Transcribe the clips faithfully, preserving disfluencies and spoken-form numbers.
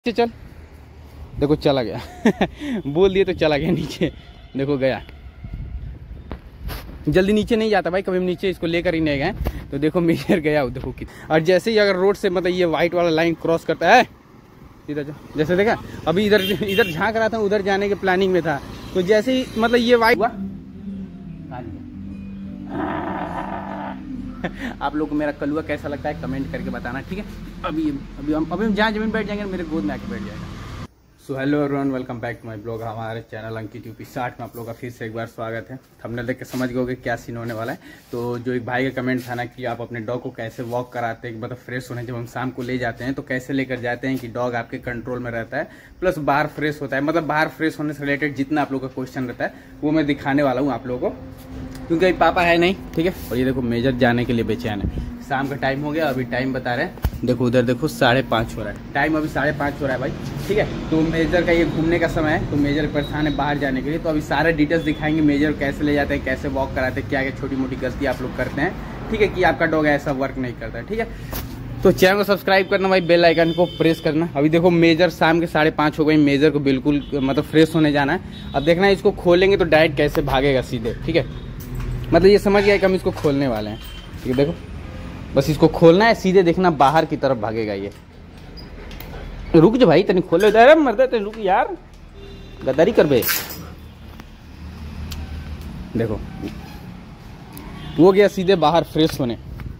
चल देखो चला गया बोल दिए तो चला गया नीचे। देखो गया, जल्दी नीचे नहीं जाता भाई, कभी हम नीचे इसको लेकर ही नहीं गए। तो देखो मेजर गया, देखो कि और जैसे ही अगर रोड से मतलब ये वाइट वाला लाइन क्रॉस करता है इधर, जैसे देखा अभी इधर इधर झांक रहा था, उधर जाने के प्लानिंग में था। तो जैसे ही मतलब ये वाइट हुआ आप लोग को मेरा कलुआ कैसा लगता है कमेंट करके बताना, ठीक है। अभी अभी हम अभी हम जहाँ जमीन बैठ जाएंगे मेरे गोद में आके बैठ जाएगा। So hello everyone, welcome back to my blog. हमारे चैनल अंकित यूपी साठ में आप लोग का फिर से एक बार स्वागत है। थंबनेल देख के समझ गए क्या सीन होने वाला है। तो जो एक भाई का कमेंट था ना कि आप अपने डॉग को कैसे वॉक कराते हैं, मतलब फ्रेश होने जब हम शाम को ले जाते हैं तो कैसे लेकर जाते हैं कि डॉग आपके कंट्रोल में रहता है प्लस बाहर फ्रेश होता है। मतलब बाहर फ्रेश होने से रिलेटेड जितना आप लोग का क्वेश्चन रहता है वो मैं दिखाने वाला हूँ आप लोगों को, क्योंकि अभी पापा है नहीं, ठीक है। और ये देखो मेजर जाने के लिए बेचैन है। शाम का टाइम हो गया, अभी टाइम बता रहे हैं, देखो उधर देखो साढ़े पाँच हो रहा है, टाइम अभी साढ़े पाँच हो रहा है भाई, ठीक है। तो मेजर का ये घूमने का समय है, तो मेजर परेशान है बाहर जाने के लिए। तो अभी सारे डिटेल्स दिखाएंगे, मेजर कैसे ले जाते हैं, कैसे वॉक कराते हैं, क्या क्या छोटी मोटी गलती आप लोग करते हैं, ठीक है, कि आपका डॉग ऐसा वर्क नहीं करता है, ठीक है। तो चैनल को सब्सक्राइब करना भाई, बेल आइकन को प्रेस करना। अभी देखो मेजर शाम के साढ़े पाँच हो गई, मेजर को बिल्कुल मतलब फ्रेश होने जाना है। अब देखना है इसको खोलेंगे तो डायरेक्ट कैसे भागेगा सीधे, ठीक है। मतलब ये समझ गया कि हम इसको खोलने वाले हैं, ठीक है। देखो बस इसको खोलना है, सीधे देखना बाहर की तरफ भागेगा ये। रुक जा भाई, तनी खोले, अरे मर्द तेन रुक यार, गद्दारी कर बे। देखो वो गया सीधे बाहर फ्रेश होने।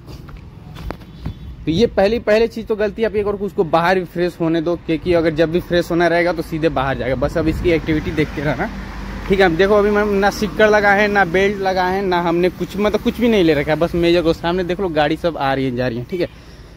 तो ये पहली पहले चीज तो गलती आप ये करो कि उसको बाहर भी फ्रेश होने दो, क्योंकि अगर जब भी फ्रेश होना रहेगा तो सीधे बाहर जाएगा। बस अब इसकी एक्टिविटी देखते रहना, ठीक है। देखो अभी मैं ना सिक्कर लगा है, ना बेल्ट लगा है, ना हमने कुछ मतलब कुछ भी नहीं ले रखा है। बस मेजर को सामने देख लो, गाड़ी सब आ रही है जा रही है, ठीक है।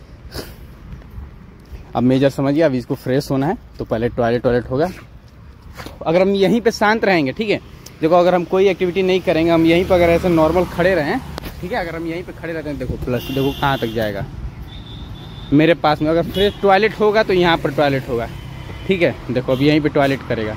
अब मेजर समझिए, अब इसको फ्रेश होना है तो पहले टॉयलेट टॉयलेट होगा। अगर हम यहीं पे शांत रहेंगे, ठीक है, देखो अगर हम कोई एक्टिविटी नहीं करेंगे, हम यहीं पर अगर ऐसे नॉर्मल खड़े रहें, ठीक है, अगर हम यहीं पे खड़े रहते हैं, देखो प्लस देखो कहाँ तक जाएगा मेरे पास में। अगर फ्रेश टॉयलेट होगा तो यहाँ पर टॉयलेट होगा, ठीक है। देखो अब यहीं पर टॉयलेट करेगा।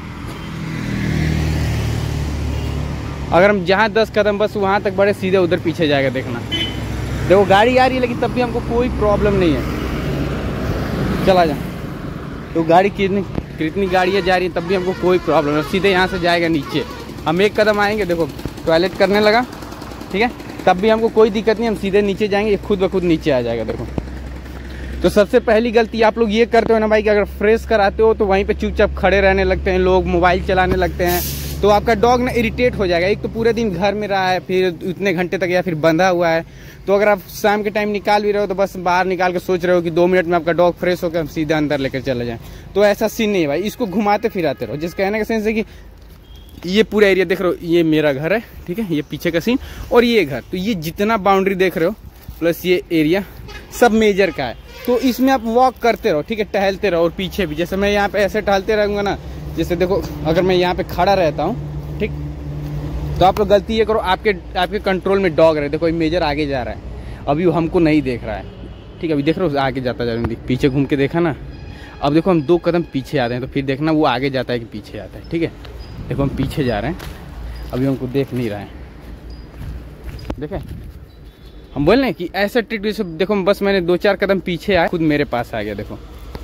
अगर हम जहाँ दस कदम बस वहाँ तक बढ़े, सीधे उधर पीछे जाएगा। देखना देखो गाड़ी आ रही है लेकिन तब भी हमको कोई प्रॉब्लम नहीं है, चला जा। तो गाड़ी कितनी कितनी गाड़ियाँ जा रही हैं तब भी हमको कोई प्रॉब्लम नहीं, सीधे यहाँ से जाएगा नीचे। हम एक कदम आएंगे, देखो टॉयलेट करने लगा, ठीक है, तब भी हमको कोई दिक्कत नहीं, हम सीधे नीचे जाएंगे, ये खुद ब खुद नीचे आ जाएगा। देखो तो सबसे पहली गलती आप लोग ये करते हो ना भाई कि अगर फ्रेश कराते हो तो वहीं पे चुपचाप खड़े रहने लगते हैं लोग, मोबाइल चलाने लगते हैं। तो आपका डॉग ना इरिटेट हो जाएगा। एक तो पूरे दिन घर में रहा है, फिर इतने घंटे तक या फिर बंधा हुआ है। तो अगर आप शाम के टाइम निकाल भी रहे हो तो बस बाहर निकाल के सोच रहे हो कि दो मिनट में आपका डॉग फ्रेश होकर हम सीधे अंदर लेकर चले जाएं, तो ऐसा सीन नहीं है भाई। इसको घुमाते फिराते रहो। जिस कहने का सेंस है कि ये पूरा एरिया देख रहे हो, ये मेरा घर है, ठीक है, ये पीछे का सीन और ये घर, तो ये जितना बाउंड्री देख रहे हो प्लस ये एरिया सब मेजर का है। तो इसमें आप वॉक करते रहो, ठीक है, टहलते रहो। और पीछे भी जैसे मैं यहाँ पे ऐसे टहलते रहूँगा ना, जैसे देखो अगर मैं यहाँ पे खड़ा रहता हूँ, ठीक, तो आप लोग गलती ये करो, आपके आपके कंट्रोल में डॉग रहे। देखो मेजर आगे जा रहा है, अभी वो हमको नहीं देख रहा है, ठीक है, अभी देख रहे हो आगे जाता जा रहा है, पीछे घूम के देखा ना। अब देखो हम दो कदम पीछे आते हैं तो फिर देखना वो आगे जाता है कि पीछे आता है, ठीक है। देखो हम पीछे जा रहे हैं, अभी हमको देख नहीं रहा है, देखे। हम बोल रहे हैं कि ऐसा ट्रिक, देखो बस मैंने दो चार कदम पीछे आया, खुद मेरे पास आ गया। देखो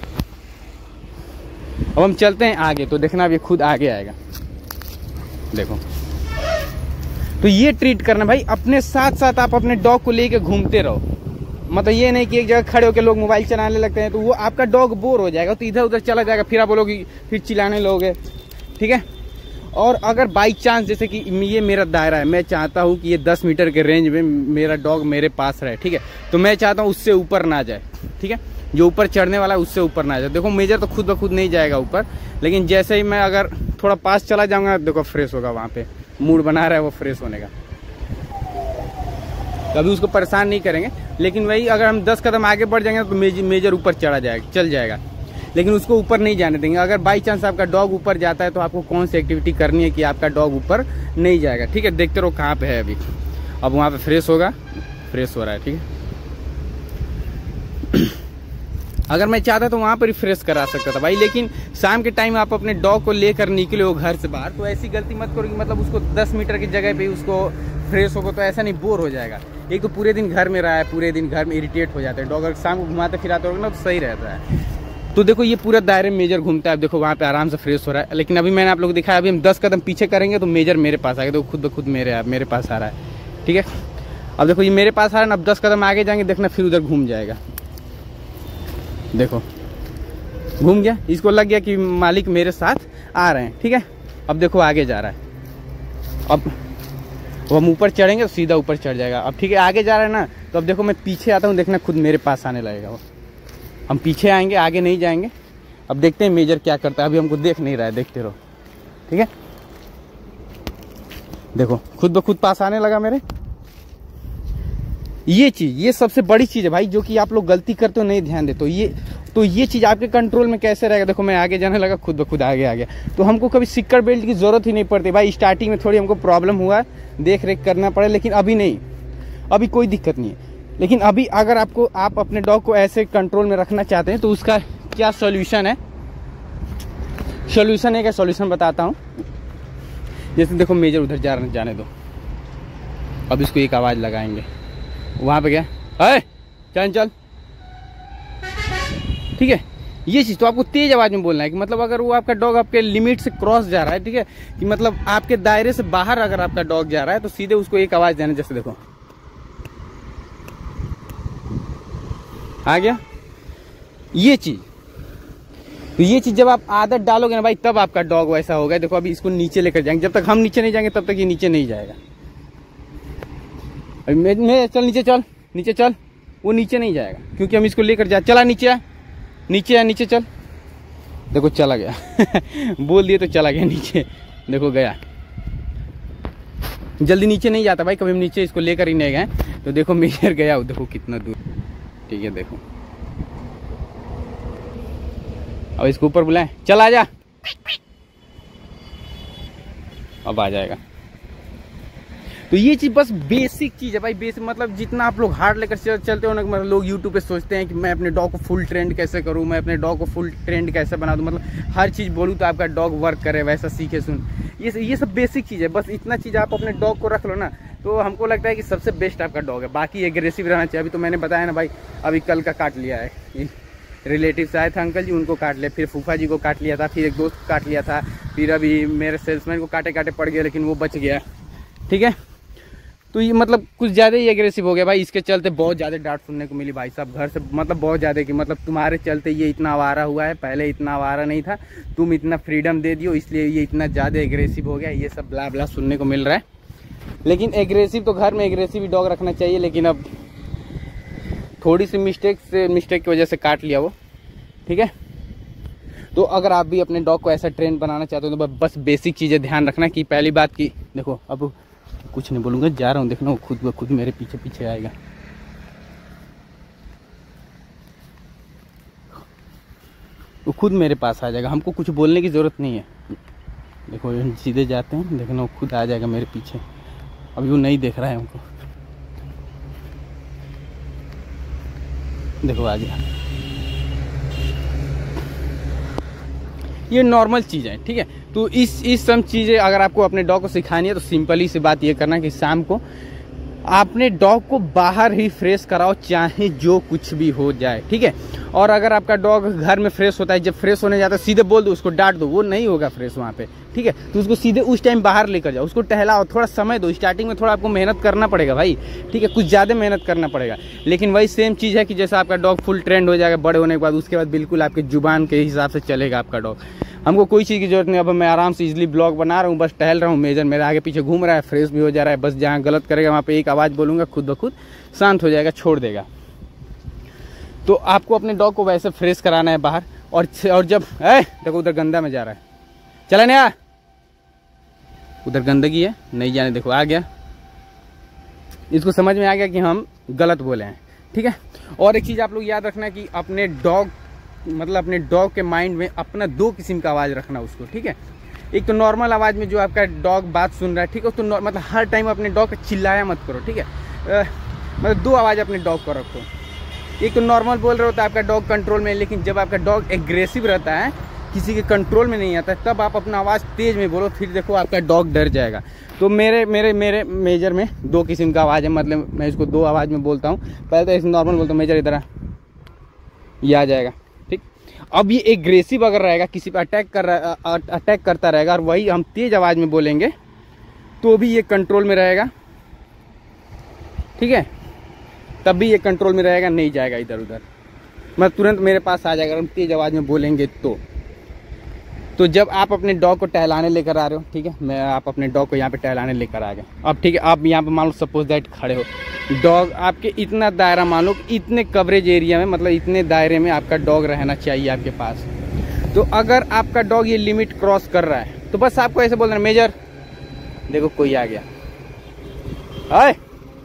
अब हम चलते हैं आगे, तो देखना अब ये खुद आगे आएगा। देखो तो ये ट्रीट करना भाई, अपने साथ साथ आप अपने डॉग को लेके घूमते रहो। मतलब ये नहीं कि एक जगह खड़े होकर लोग मोबाइल चलाने लगते हैं तो वो आपका डॉग बोर हो जाएगा, तो इधर उधर चला जाएगा, फिर आप बोलोगे, फिर चिल्लाने लोगे, ठीक है। और अगर बाई चांस जैसे कि ये मेरा दायरा है, मैं चाहता हूँ कि ये दस मीटर के रेंज में मेरा डॉग मेरे पास रहे, ठीक है, तो मैं चाहता हूँ उससे ऊपर ना जाए, ठीक है, जो ऊपर चढ़ने वाला है उससे ऊपर ना जाए। देखो मेजर तो खुद ब खुद नहीं जाएगा ऊपर, लेकिन जैसे ही मैं अगर थोड़ा पास चला जाऊंगा, देखो फ्रेश होगा, वहाँ पे मूड बना रहा है वो फ्रेश होने का। कभी उसको परेशान नहीं करेंगे, लेकिन वही अगर हम दस कदम आगे बढ़ जाएंगे तो मेजर मेजर ऊपर चढ़ा जाएगा, चल जाएगा, लेकिन उसको ऊपर नहीं जाने देंगे। अगर बाई चांस आपका डॉग ऊपर जाता है तो आपको कौन सी एक्टिविटी करनी है कि आपका डॉग ऊपर नहीं जाएगा, ठीक है। देखते रहो कहाँ पे है अभी, अब वहाँ पे फ्रेश होगा, फ्रेश हो रहा है, ठीक है। अगर मैं चाहता तो वहाँ पर ही फ्रेश करा सकता था भाई, लेकिन शाम के टाइम आप अपने डॉग को लेकर निकले हो घर से बाहर, तो ऐसी गलती मत करो कि मतलब उसको दस मीटर की जगह पे उसको फ्रेश होगा, तो ऐसा नहीं, बोर हो जाएगा। एक तो पूरे दिन घर में रहा है, पूरे दिन घर में इरिटेट हो जाता है डॉग। अगर शाम को घुमाते फिराते हो ना तो सही रहता है। तो देखो ये पूरा दायरे में मेजर घूमता है। अब देखो वहाँ पे आराम से फ्रेश हो रहा है। लेकिन अभी मैंने आप लोग को दिखाया, अभी हम दस कदम पीछे करेंगे तो मेजर मेरे पास आएगा। देखो खुद ब खुद मेरे मेरे पास आ रहा है, ठीक है। अब देखो ये मेरे पास आ रहा है ना, अब दस कदम आगे जाएंगे, देखना फिर उधर घूम जाएगा। देखो घूम गया, इसको लग गया कि मालिक मेरे साथ आ रहे हैं, ठीक है। अब देखो आगे जा रहा है। अब वो हम ऊपर चढ़ेंगे तो सीधा ऊपर चढ़ जाएगा। अब ठीक है आगे जा रहा है ना, तो अब देखो मैं पीछे आता हूँ, देखना खुद मेरे पास आने लगेगा वो। हम पीछे आएंगे, आगे नहीं जाएंगे। अब देखते हैं मेजर क्या करता है। अभी हमको देख नहीं रहा है, देखते रहो, ठीक है। देखो खुद ब खुद पास आने लगा मेरे। ये चीज, ये सबसे बड़ी चीज है भाई, जो कि आप लोग गलती करते हो, नहीं ध्यान देते हो। ये तो ये चीज आपके कंट्रोल में कैसे रहेगा। देखो मैं आगे जाने लगा, खुद ब खुद आगे आ गया। तो हमको कभी सिक्कर बेल्ट की जरूरत ही नहीं पड़ती भाई। स्टार्टिंग में थोड़ी हमको प्रॉब्लम हुआ, देख रेख करना पड़े, लेकिन अभी नहीं, अभी कोई दिक्कत नहीं है। लेकिन अभी अगर आपको आप अपने डॉग को ऐसे कंट्रोल में रखना चाहते हैं तो उसका क्या सॉल्यूशन है, सॉल्यूशन है क्या सॉल्यूशन बताता हूँ। जैसे देखो मेजर उधर जा जाने दो, अब इसको एक आवाज लगाएंगे, वहां पे क्या है, चल चल, ठीक है। ये चीज तो आपको तेज आवाज में बोलना है कि मतलब अगर वो आपका डॉग आपके लिमिट से क्रॉस जा रहा है, ठीक है, कि मतलब आपके दायरे से बाहर अगर आपका डॉग जा रहा है तो सीधे उसको एक आवाज देना। जैसे देखो आ गया ये चीज। तो ये चीज जब आप आदत डालोगे ना भाई, तब आपका डॉग वैसा होगा। देखो अभी इसको नीचे लेकर जाएंगे, जब तक हम नीचे नहीं जाएंगे तब तक ये नीचे नहीं जाएगा। अभी मैं, मैं चल नीचे चल, नीचे चल, वो नीचे नहीं जाएगा क्योंकि हम इसको लेकर जा। चला नीचे आ, नीचे आ, नीचे चल। देखो चला गया बोल दिए तो चला गया नीचे। देखो गया, जल्दी नीचे नहीं जाता भाई, कभी हम नीचे इसको लेकर ही नहीं गए। तो देखो मेजर गया, देखो कितना दूर, ठीक है। देखो अब इसको ऊपर बुलाएं, चल आ जा, अब आ जाएगा। तो ये चीज बस बेसिक चीज है भाई, बेसिक मतलब जितना आप लोग हार्ड लेकर चल, चलते हो ना, मतलब लोग यूट्यूब पे सोचते हैं कि मैं अपने डॉग को फुल ट्रेंड कैसे करूं, मैं अपने डॉग को फुल ट्रेंड कैसे बना दूं, मतलब हर चीज बोलूं तो आपका डॉग वर्क करे, वैसा सीखे सुन। ये ये सब बेसिक चीज है, बस इतना चीज आप अपने डॉग को रख लो ना, तो हमको लगता है कि सबसे बेस्ट आपका डॉग है। बाकी एग्रेसिव रहना चाहिए। अभी तो मैंने बताया ना भाई, अभी कल का काट लिया है, रिलेटिव से आए थे अंकल जी, उनको काट लिया, फिर फूफा जी को काट लिया था, फिर एक दोस्त को काट लिया था, फिर अभी मेरे सेल्समैन को काटे काटे पड़ गया, लेकिन वो बच गया, ठीक है। तो ये मतलब कुछ ज़्यादा ही एग्रेसिव हो गया भाई। इसके चलते बहुत ज़्यादा डांट सुनने को मिली भाई साहब घर से, मतलब बहुत ज़्यादा कि मतलब तुम्हारे चलते ये इतना आवारा हुआ है, पहले इतना आवारा नहीं था, तुम इतना फ्रीडम दे दियो इसलिए ये इतना ज़्यादा एग्रेसिव हो गया। ये सब ब्ला ब्ला सुनने को मिल रहा है। लेकिन एग्रेसिव तो घर में एग्रेसिव ही डॉग रखना चाहिए, लेकिन अब थोड़ी सी मिस्टेक से मिस्टेक की वजह से काट लिया वो, ठीक है। तो अगर आप भी अपने डॉग को ऐसा ट्रेन बनाना चाहते हो तो बस बेसिक चीज़ें ध्यान रखना कि पहली बात की देखो, अब कुछ नहीं बोलूँगा, जा रहा हूँ, देखना वो खुद ब खुद मेरे पीछे पीछे आएगा। वो खुद मेरे पास आ जाएगा, हमको कुछ बोलने की ज़रूरत नहीं है। देखो सीधे जाते हैं, देखना वो खुद आ जाएगा मेरे पीछे। अभी वो नहीं देख रहा है हमको, देखो आ गया। ये नॉर्मल चीज़ है, ठीक है। तो इस इस सब चीज़ें अगर आपको अपने डॉग को सिखानी है तो सिंपली सी बात ये करना कि शाम को अपने डॉग को बाहर ही फ्रेश कराओ, चाहे जो कुछ भी हो जाए, ठीक है। और अगर आपका डॉग घर में फ्रेश होता है, जब फ्रेश होने जाता है सीधे बोल दो, उसको डांट दो, वो नहीं होगा फ्रेश वहाँ पे, ठीक है। तो उसको सीधे उस टाइम बाहर लेकर जाओ, उसको टहलाओ, थोड़ा समय दो। स्टार्टिंग में थोड़ा आपको मेहनत करना पड़ेगा भाई, ठीक है, कुछ ज़्यादा मेहनत करना पड़ेगा। लेकिन वही सेम चीज़ है कि जैसा आपका डॉग फुल ट्रेंड हो जाएगा बड़े होने के बाद, उसके बाद बिल्कुल आपके जुबान के हिसाब से चलेगा आपका डॉग। हमको कोई चीज़ की जरूरत नहीं। अब मैं आराम से इजली ब्लॉग बना रहा हूँ, बस टहल रहा हूँ, मेजर मेरे आगे पीछे घूम रहा है, फ्रेश भी हो जा रहा है। बस जहाँ गलत करेगा वहाँ पे एक आवाज़ बोलूँगा, खुद ब खुद शांत हो जाएगा, छोड़ देगा। तो आपको अपने डॉग को वैसे फ्रेश कराना है बाहर। और और जब ए देखो उधर गंदा में जा रहा है, चला नहीं आ, उधर गंदगी है, नहीं जाने। देखो आ गया, इसको समझ में आ गया कि हम गलत बोले हैं, ठीक है। और एक चीज़ आप लोग याद रखना कि अपने डॉग मतलब अपने डॉग के माइंड में अपना दो किस्म का आवाज़ रखना उसको, ठीक है। एक तो नॉर्मल आवाज़ में जो आपका डॉग बात सुन रहा है, ठीक है, तो मतलब हर टाइम अपने डॉग को चिल्लाया मत करो, ठीक है। आ, मतलब दो आवाज़ अपने डॉग को रखो। एक तो नॉर्मल बोल रहे होता है आपका डॉग कंट्रोल में, लेकिन जब आपका डॉग एग्रेसिव रहता है, किसी के कंट्रोल में नहीं आता है, तब आप अपना आवाज़ तेज़ में बोलो, फिर देखो आपका डॉग डर जाएगा। तो मेरे मेरे मेरे मेजर में दो किस्म का आवाज़ है, मतलब मैं इसको दो आवाज़ में बोलता हूँ। पहले तो ऐसे नॉर्मल बोलता हूँ, मेजर इधर आ, ये आ जाएगा, ठीक। अब ये एग्रेसिव अगर रहेगा, किसी पे अटैक कर रहा अटैक करता रहेगा और वही हम तेज आवाज़ में बोलेंगे तो भी ये कंट्रोल में रहेगा, ठीक है, तब भी ये कंट्रोल में रहेगा, नहीं जाएगा इधर उधर, मतलब तुरंत मेरे पास आ जाएगा। हम तेज आवाज़ में बोलेंगे तो तो जब आप अपने डॉग को टहलाने लेकर आ रहे हो, ठीक है, मैं आप अपने डॉग को यहाँ पे टहलाने लेकर आ गए, अब ठीक है, आप यहाँ पे मान लो सपोज दैट खड़े हो, डॉग आपके इतना दायरा मान लो, इतने कवरेज एरिया में, मतलब इतने दायरे में आपका डॉग रहना चाहिए आपके पास। तो अगर आपका डॉग ये लिमिट क्रॉस कर रहा है तो बस आपको ऐसे बोलना, मेजर, देखो कोई आ गया, हाय,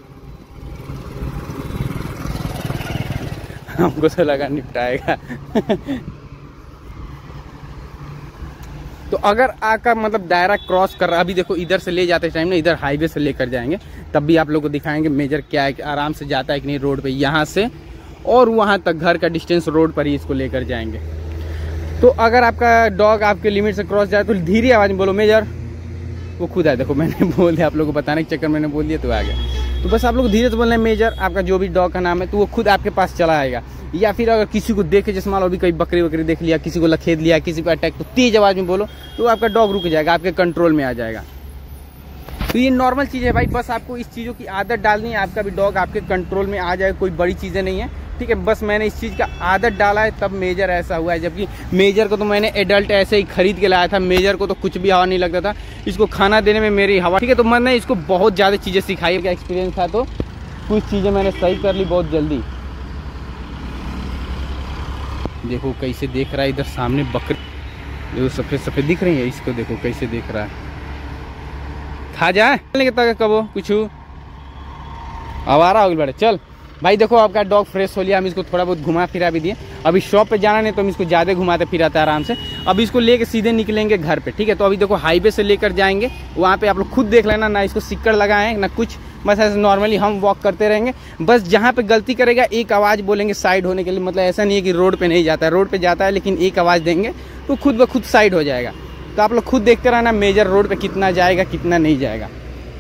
हमको तो लगा निपटाएगा। तो अगर आपका मतलब दायरा क्रॉस कर रहा है, अभी देखो इधर से ले जाते टाइम ना, इधर हाईवे से लेकर जाएंगे तब भी आप लोग को दिखाएंगे मेजर क्या है कि आराम से जाता है कि नहीं रोड पे, यहाँ से और वहाँ तक घर का डिस्टेंस रोड पर ही इसको लेकर जाएंगे। तो अगर आपका डॉग आपके लिमिट से क्रॉस जाए तो धीरे आवाज़ में बोलो मेजर, वो खुद आए, देखो मैंने बोल दिया, आप लोगों को बताने के चक्कर मैंने बोल दिया तो आ गया। तो बस आप लोग धीरे से बोलना है मेजर, आपका जो भी डॉग का नाम है, तो वो खुद आपके पास चला आएगा। या फिर अगर किसी को देखे, जैसे मान लो अभी कोई बकरी वकरी देख लिया, किसी को लखेद लिया, किसी पे अटैक, तो तेज आवाज़ में बोलो तो आपका डॉग रुक जाएगा, आपके कंट्रोल में आ जाएगा। तो ये नॉर्मल चीज़ है भाई, बस आपको इस चीज़ों की आदत डालनी है, आपका भी डॉग आपके कंट्रोल में आ जाएगा, कोई बड़ी चीज़ें नहीं है, ठीक है। बस मैंने इस चीज़ का आदत डाला है तब मेजर ऐसा हुआ है, जबकि मेजर को तो मैंने एडल्ट ऐसे ही खरीद के लाया था, मेजर को तो कुछ भी हवा नहीं लगता था, इसको खाना देने में मेरी हवा, ठीक है। तो मैंने इसको बहुत ज़्यादा चीज़ें सिखाई, क्या एक्सपीरियंस था, तो कुछ चीज़ें मैंने सही कर ली बहुत जल्दी। देखो कैसे देख रहा है इधर सामने बकरी, देखो सफ़ेद सफ़ेद दिख रही है, इसको देखो कैसे देख रहा है, खा जाए कबो कुछ आवारा हो गई बड़े। चल भाई देखो आपका डॉग फ्रेश हो लिया, हम इसको थोड़ा बहुत घुमा फिरा भी दिए, अभी शॉप पे जाना नहीं तो हम इसको ज़्यादा घुमाते फिराते आराम से। अब इसको लेके सीधे निकलेंगे घर पे, ठीक है। तो अभी देखो हाईवे से लेकर जाएंगे, वहाँ पे आप लोग खुद देख लेना, ना इसको सिक्कड़ लगाएं ना कुछ, बस ऐसे नॉर्मली हम वॉक करते रहेंगे। बस जहाँ पे गलती करेगा एक आवाज़ बोलेंगे साइड होने के लिए, मतलब ऐसा नहीं है कि रोड पे नहीं जाता है, रोड पे जाता है, लेकिन एक आवाज़ देंगे तो खुद ब खुद साइड हो जाएगा। तो आप लोग खुद देखते रहना मेजर रोड पे कितना जाएगा कितना नहीं जाएगा।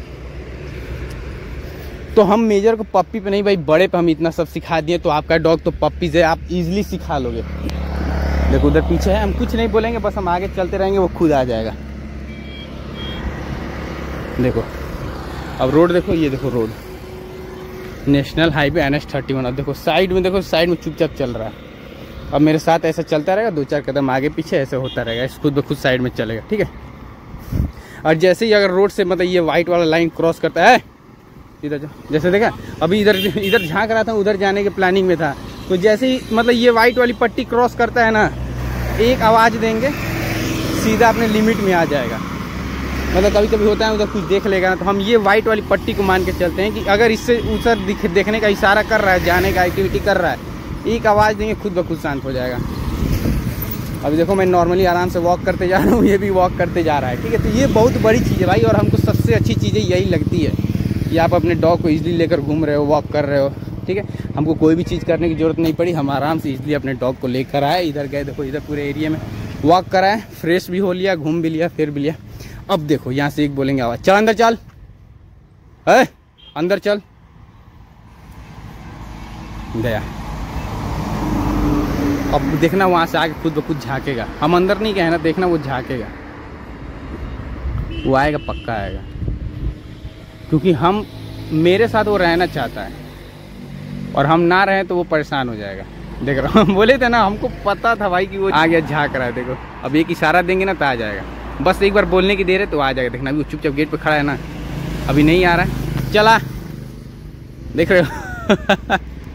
तो हम मेजर को पप्पी पे नहीं भाई, बड़े पे हम इतना सब सिखा दिए, तो आपका डॉग तो पप्पी से आप इजीली सिखा लोगे। देखो उधर पीछे है, हम कुछ नहीं बोलेंगे, बस हम आगे चलते रहेंगे, वो खुद आ जाएगा। देखो अब रोड देखो, ये देखो road national highway N H thirty one. अब देखो साइड में, देखो साइड में चुपचाप चल रहा है। अब मेरे साथ ऐसा चलता रहेगा, दो चार कदम आगे पीछे ऐसे होता रहेगा, इस खुद ब खुद साइड में चलेगा, ठीक है। और जैसे ही अगर रोड से मतलब ये वाइट वाला लाइन क्रॉस करता है, इधर जो जैसे देखा अभी इधर इधर झांक रहा था, उधर जाने के प्लानिंग में था, तो जैसे ही मतलब ये वाइट वाली पट्टी क्रॉस करता है ना, एक आवाज़ देंगे सीधा अपने लिमिट में आ जाएगा। मतलब कभी कभी होता है उधर कुछ देख लेगा ना, तो हम ये वाइट वाली पट्टी को मान के चलते हैं कि अगर इससे उधर देखने का इशारा कर रहा है, जाने का एक्टिविटी कर रहा है, एक आवाज़ देंगे खुद ब खुद शांत हो जाएगा। अभी देखो मैं नॉर्मली आराम से वॉक करते जा रहा हूँ, ये भी वॉक करते जा रहा है, ठीक है। तो ये बहुत बड़ी चीज़ है भाई, और हमको सबसे अच्छी चीज़ें यही लगती है कि आप अपने डॉग को इजीली लेकर घूम रहे हो, वॉक कर रहे हो, ठीक है। हमको कोई भी चीज़ करने की ज़रूरत नहीं पड़ी, हम आराम से इजीली अपने डॉग को लेकर आए, इधर गए, देखो इधर पूरे एरिया में वॉक कराए, फ्रेश भी हो लिया, घूम भी लिया, फिर भी लिया। अब देखो यहाँ से एक बोलेंगे आवाज़, चल अंदर चल, है अंदर चल, गया। अब देखना वहाँ से आके खुद ब खुद झाँकेगा, हम अंदर नहीं गए ना, देखना वो झाँकेगा, वो आएगा, पक्का आएगा, क्योंकि हम मेरे साथ वो रहना चाहता है, और हम ना रहें तो वो परेशान हो जाएगा। देख रहा हूँ, बोले थे ना, हमको पता था भाई कि वो आ गया, झाँक रहा है। देखो अब एक इशारा देंगे ना तो आ जाएगा, बस एक बार बोलने की देर है तो आ जाएगा। देखना अभी वो चुपचाप गेट पे खड़ा है ना, अभी नहीं आ रहा है, चला, देख रहे हो।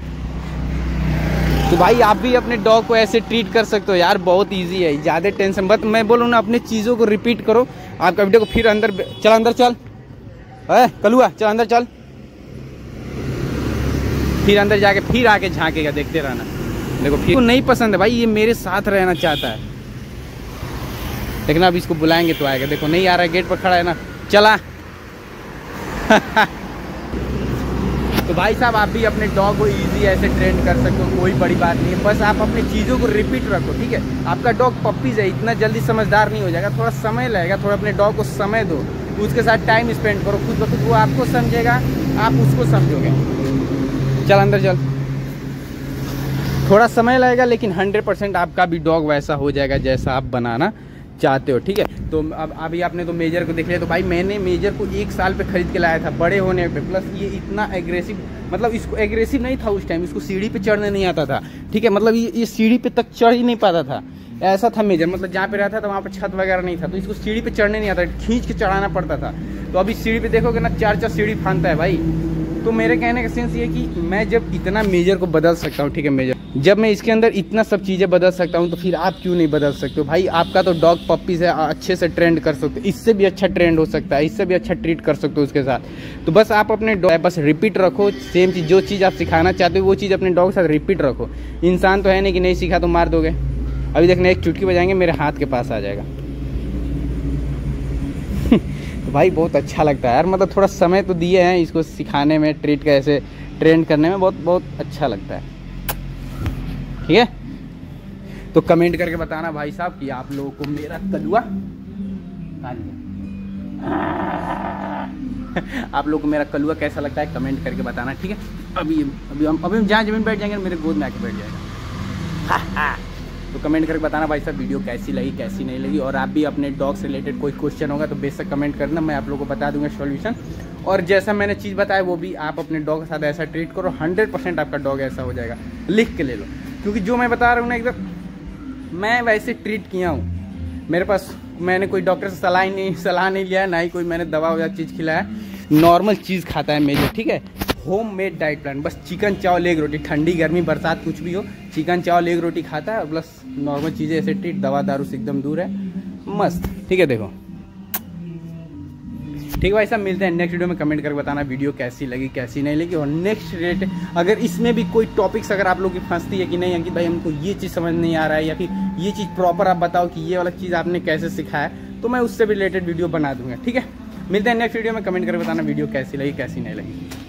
तो भाई आप भी अपने डॉग को ऐसे ट्रीट कर सकते हो यार, बहुत इजी है, ज़्यादा टेंशन मत। मैं बोलूँ ना, अपने चीज़ों को रिपीट करो। आपका वीडियो को फिर अंदर, चल अंदर चल, है कलुआ, चल अंदर चल, फिर अंदर जाके फिर आके झांकेगा, देखते रहना। देखो फिर नहीं पसंद है भाई, ये मेरे साथ रहना चाहता है, लेकिन अब इसको बुलाएंगे तो आएगा। देखो नहीं आ रहा है, गेट पर खड़ा है ना, चला। तो भाई साहब आप भी अपने डॉग को इजी ऐसे ट्रेन कर सकते हो, कोई बड़ी बात नहीं है, बस आप अपनी चीज़ों को रिपीट रखो, ठीक है। आपका डॉग पप्पीज है, इतना जल्दी समझदार नहीं हो जाएगा, थोड़ा समय लगेगा, थोड़ा अपने डॉग को समय दो, उसके साथ टाइम स्पेंड करो, खुद ब खुद वो आपको समझेगा, आप उसको समझोगे। चल अंदर चल, थोड़ा समय लगेगा लेकिन हंड्रेड परसेंट आपका भी डॉग वैसा हो जाएगा जैसा आप बनाना चाहते हो, ठीक है। तो अब अभी आपने तो मेजर को देख लिया। तो भाई मैंने मेजर को एक साल पे खरीद के लाया था बड़े होने पे, प्लस ये इतना एग्रेसिव, मतलब इसको एग्रेसिव नहीं था उस टाइम, इसको सीढ़ी पे चढ़ने नहीं आता था, ठीक है। मतलब ये ये सीढ़ी पे तक चढ़ ही नहीं पाता था, ऐसा था मेजर। मतलब जहाँ पे रहता था वहाँ पे छत वगैरह नहीं था, तो इसको सीढ़ी पे चढ़ने नहीं आता, खींच के चढ़ाना पड़ता था। तो अभी सीढ़ी पे देखोगे ना, चार चार सीढ़ी फानता है भाई। तो मेरे कहने का सेंस ये कि मैं जब इतना मेजर को बदल सकता हूँ, ठीक है, मेजर जब मैं इसके अंदर इतना सब चीज़ें बदल सकता हूँ, तो फिर आप क्यों नहीं बदल सकते हो भाई। आपका तो डॉग पप्पी से अच्छे से ट्रेंड कर सकते हो, इससे भी अच्छा ट्रेंड हो सकता है, इससे भी अच्छा ट्रीट कर सकते हो उसके साथ। तो बस आप अपने डॉग बस रिपीट रखो, सेम चीज़, जो चीज़ आप सिखाना चाहते हो वो चीज़ अपने डॉग के साथ रिपीट रखो। इंसान तो है नहीं कि नहीं सीखा तो मार दोगे। अभी देखना एक चुटकी बजाएंगे मेरे हाथ के पास आ जाएगा। तो भाई बहुत अच्छा लगता है यार, मतलब थोड़ा समय तो दिए हैं इसको सिखाने में, ट्रीट कैसे ट्रेंड करने में, बहुत बहुत अच्छा लगता है, ठीक है। तो कमेंट करके बताना भाई साहब कि आप लोगों को मेरा कलुआ आप लोगों को मेरा कलुआ कैसा लगता है, कमेंट करके बताना, ठीक है। अभी अभी हम अभी हम जहाँ जमीन बैठ जाएंगे मेरे गोद में आके बैठ जाएगा। तो कमेंट करके बताना भाई साहब वीडियो कैसी लगी कैसी नहीं लगी। और आप भी अपने डॉग से रिलेटेड कोई क्वेश्चन होगा तो बेशक कमेंट करना, मैं आप लोगों को बता दूंगा सॉल्यूशन। और जैसा मैंने चीज़ बताया वो भी आप अपने डॉग के साथ ऐसा ट्रीट करो, हंड्रेड परसेंट आपका डॉग ऐसा हो जाएगा। लिख के ले लो, क्योंकि जो मैं बता रहा हूँ ना एकदम मैं वैसे ट्रीट किया हूँ। मेरे पास मैंने कोई डॉक्टर से सलाह नहीं सलाह नहीं लिया है, ना ही कोई मैंने दवा वगैरह चीज़ खिलाया। नॉर्मल चीज़ खाता है मेजर, ठीक है। होम मेड डाइट प्लान, बस चिकन चावल एग रोटी, ठंडी गर्मी बरसात कुछ भी हो, चिकन चावल एग रोटी खाता है, प्लस नॉर्मल चीज़ें ऐसे ट्रीट, दवा दारू से एकदम दूर है, मस्त, ठीक है। देखो ठीक है भाई साहब, मिलते हैं नेक्स्ट वीडियो में। कमेंट करके बताना वीडियो कैसी लगी कैसी नहीं लगी। और नेक्स्ट रिलेटेड अगर इसमें भी कोई टॉपिक्स अगर आप लोग की फंसती है कि नहीं अंकित भाई हमको ये चीज़ समझ नहीं आ रहा है, या फिर ये चीज़ प्रॉपर आप बताओ कि ये वाला चीज़ आपने कैसे सिखाया, तो मैं उससे भी रिलेटेड वीडियो बना दूंगा, ठीक है। मिलते हैं नेक्स्ट वीडियो में। कमेंट करके बताना वीडियो कैसी लगी कैसी नहीं लगी।